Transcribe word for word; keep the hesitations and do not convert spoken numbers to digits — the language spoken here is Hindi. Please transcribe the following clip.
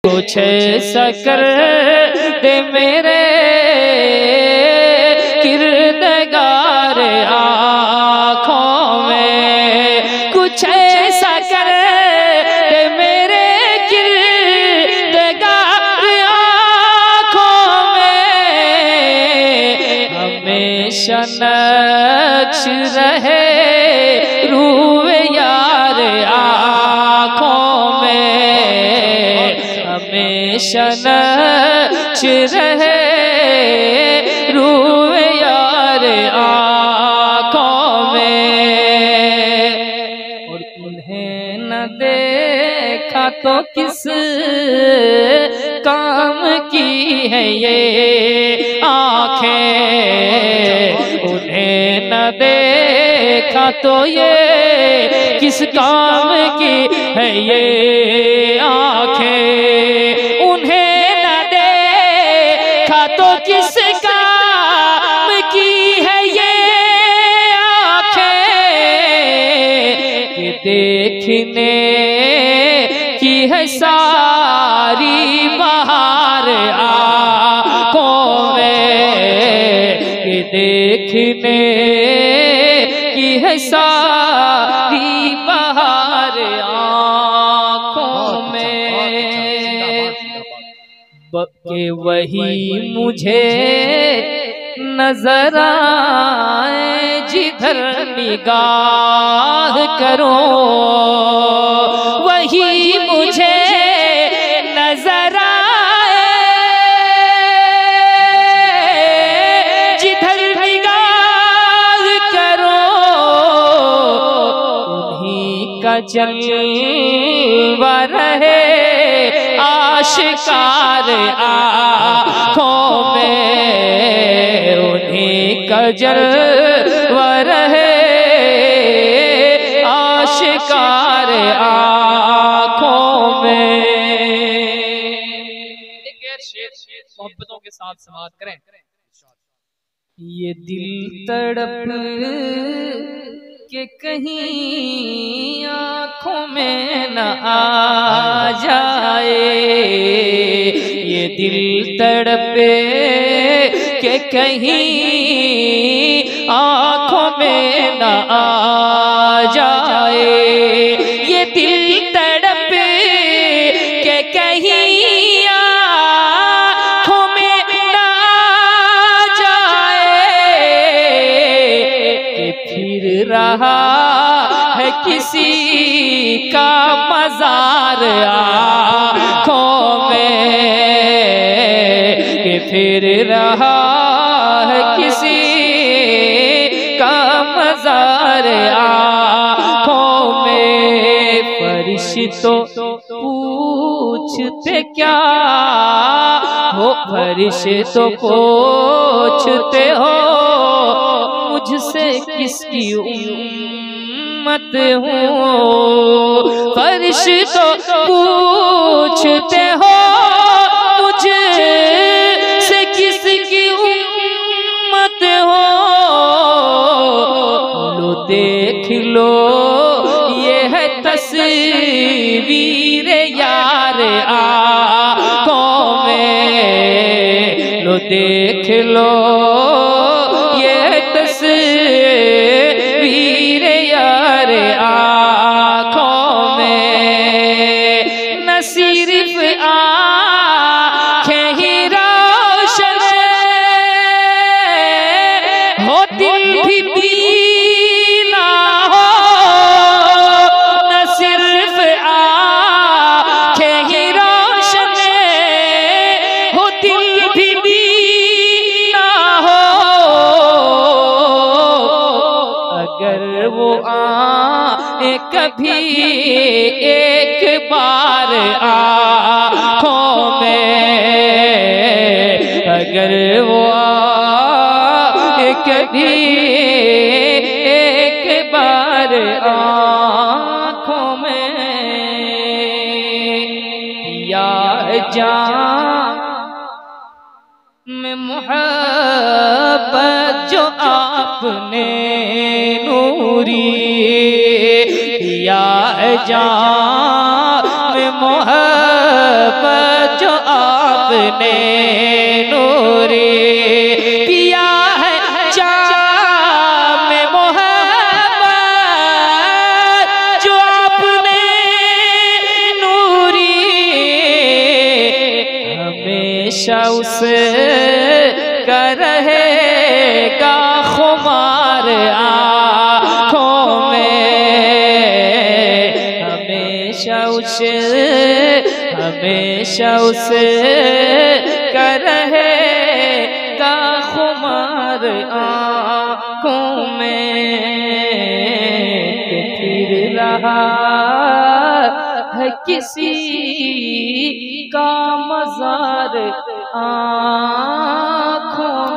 कुछ ऐसा कर दे मेरे किरदगार आँखों में, कुछ ऐसा कर दे मेरे किरदगार आँखों में, हमेशा नक्श रहे रूए यार आँखों में, हमेशा नक्श रहे रूए यार आँखों में। और उन्हें न देखा तो किस काम की है ये आँखें, उन्हें न देखा तो ये किस काम की है ये आँखें, उन्हें न देखा तो किस काम की है ये आँखें, कि देखने की है सारी बहार आँखों में, कि देखने की है सारी बहार आँखों में, कि वही मुझे नजर आए जिधर निगाह करो, वही मुझे नजर आए जिधर निगाह करो, उन्हीं का जलवा रहे आशिकार आँखों में, उन्हीं का जलवा रहे आशिकार आँखों में। मोहब्बतों के साथ समाअत करें। ये दिल तड़प के कहीं आँखों में न आ जाए, ये दिल तड़पे के कहीं आँखों में न आ जाए, ये दिल तड़प के कहीं आँखों में न आ जाए, कि फिर रहा है किसी का मजार आँखों में, कि फिर रहा है किसी का मजार आँखों में। फरिश्तों पूछते क्या हो, फरिश्तों पूछते हो मुझसे किसकी उम्मत हूँ, फरिश्तों पूछते हो मुझसे किसकी उम्मत हो, लो देख लो ये है तस्वीर यार आँखों में, लो देख लो ये तस्वीर यार आँखों में, न सिर्फ आँखें ही रोशन हो दिल भी पीला हो, न सिर्फ आँखें ही रोशन हो दिल भी पीला हो, अगर वो आए कभी एक बार आँखों में, अगर वो आए कभी एक बार आँखों में, या जान में मोहब्बत जो आपने नूरी, या जान में मोहब्बत आपने नूरी किया है जाम मोहब्बत, जो आपने नूरी हमेशा उसे का रहेगा खुमार आँखों में, हमेशा उसे हमेशा उसे का रहेगा खुमार आँखों में, कि फिर रहा है किसी का मज़ार आँखों